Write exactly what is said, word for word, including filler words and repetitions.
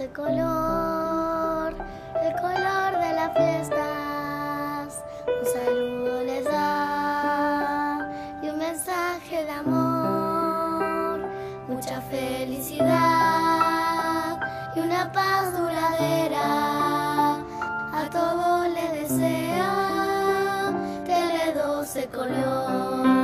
doce color, el color de las fiestas. Un saludo les da y un mensaje de amor, mucha felicidad y una paz duradera. A todos les desea Tele doce color.